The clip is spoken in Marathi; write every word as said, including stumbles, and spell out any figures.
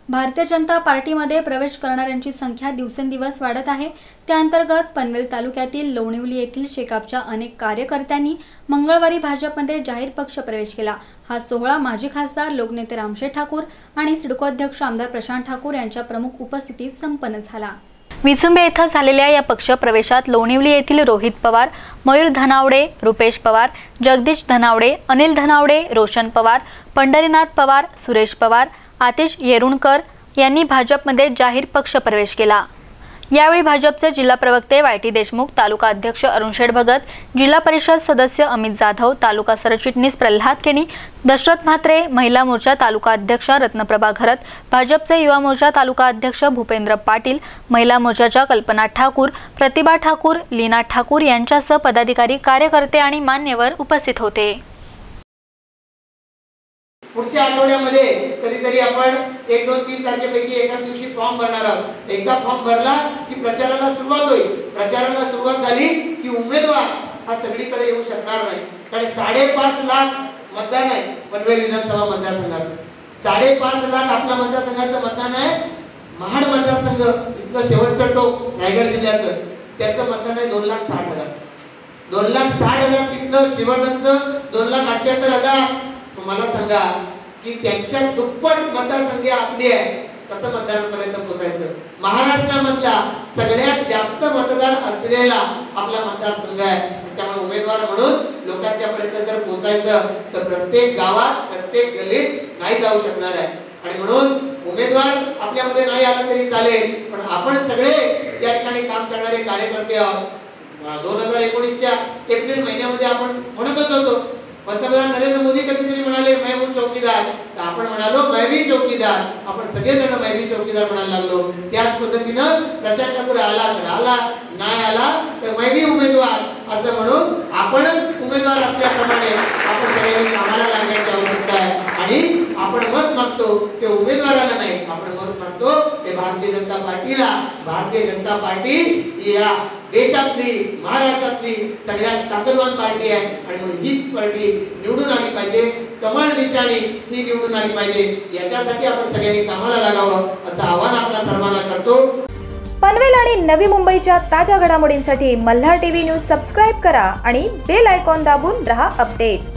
भारतीय जनता पार्टीमध्ये प्रवेश करणाऱ्यांची संख्या दिवसेंदिवस वाढत आहे। त्या अंतर्गत पनवेल तालुक्यातील लोणिवली येथील शेकापच्या अनेक कार्यकर्त्यांनी मंगळवारी भाजपमध्ये जाहीर पक्ष प्रवेश केला। हा सोहळा माजी खासदार लोकनेते रामशेठ ठाकूर आणि सिडको अध्यक्ष आमदार प्रशांत ठाकूर यांच्या प्रमुख उपस्थितीत संपन्न झाला। विचुंबे येथे झालेल्या या पक्ष प्रवेशात लोणिवली येथील रोहित पवार, मयूर धनावडे, रुपेश पवार, जगदीश धनावडे, अनिल धनावडे, रोशन पवार, पंढरीनाथ पवार, सुरेश पवार, आतिश येरुणकर यांनी भाजपमध्ये जाहीर पक्ष प्रवेश केला। यावेळी भाजपचे जिल्हा प्रवक्ते वाय टी देशमुख, तालुका अध्यक्ष अरुणशेठ भगत, जिल्हा परिषद सदस्य अमित जाधव, तालुका सरचिटणीस प्रल्हाद केणी, दशरथ म्हात्रे, महिला मोर्चा तालुका अध्यक्ष रत्नप्रभा घरत, भाजपचे युवा मोर्चा तालुका अध्यक्ष भूपेंद्र पाटील, महिला मोर्चाच्या कल्पना ठाकूर, प्रतिभा ठाकूर, लीना ठाकूर यांच्यासह पदाधिकारी, कार्यकर्ते आणि मान्यवर उपस्थित होते। पुढच्या आठवड्यामध्ये कधीतरी आपण एक दोन तीन तारखेपैकी एका दिवशी फॉर्म भरणार आहोत। एकदा फॉर्म भरला की प्रचाराला सुरुवात होईल। प्रचाराला सुरुवात झाली की उमेदवार हा सगळीकडे येऊ शकणार नाही, कारण साडेपाच लाख मतदान आहे पनवेल विधानसभा मतदारसंघाचं। साडेपाच लाख आपल्या मतदारसंघाचं मतदान आहे। महाड मतदारसंघ इथलं शेवटचं टोक रायगड जिल्ह्याचं, त्याचं मतदान आहे दोन लाख साठ हजार दोन लाख साठ हजार तिथलं शेवटचं दोन लाख अठ्ठ्याहत्तर हजार मला सांगा की त्यांच्या दुप्पट मतदारसंख्या आपली आहे, कसं मतदारांपर्यंत पोहोचायचं। महाराष्ट्रामधला सगळ्यात जास्त मतदार असलेला आपला मतदारसंघ आहे, त्यामुळे उमेदवार म्हणून लोकांच्या पर्यंत जर पोहोचायचं तर प्रत्येक गावात प्रत्येक गल्लीत नाही जाऊ शकणार आहे। आणि म्हणून उमेदवार आपल्यामध्ये नाही आला तरी चालेल, पण आपण सगळे या ठिकाणी काम करणारे कार्यकर्ते आहोत। दोन हजार एकोणीसच्या एप्रिल महिन्यामध्ये आपण म्हणतच होतो, पंतप्रधान नरेंद्र मोदी कधीतरी म्हणाले मैं हूं चौकीदार, तर आपण म्हणालो मैं भी चौकीदार। आपण सगळेजण मैं भी चौकीदार म्हणायला लागलो। त्याच पद्धतीनं प्रशांत ठाकूर आला तर आला, नाही आला तर मैं भी उमेदवार असं म्हणून आपणच उमेदवार असल्याप्रमाणे आपण सगळ्यांनी कामाला लागण्याची आवश्यकता आहे। आणि आपण मत मागतो ते उमेदवाराला नाही, आपण मत मागतो ते भारतीय जनता पार्टीला। भारतीय जनता पार्टी या देशातली महाराष्ट्रातली सगळ्यात ताकदवान पार्टी आहे आणि म्हणून ही पार्टी निवडून आली पाहिजे। कमळ निशाणी ही निवडून आली पाहिजे, याच्यासाठी आपण सगळ्यांनी कामाला लागावं असं आवाहन आपल्या सर्वांना करतो। पनवेल आणि नवी मुंबईच्या ताज्या घडामोडींसाठी मल्हार टीव्ही न्यूज सबस्क्राइब करा आणि बेल आयकॉन दाबून रहा अपडेट।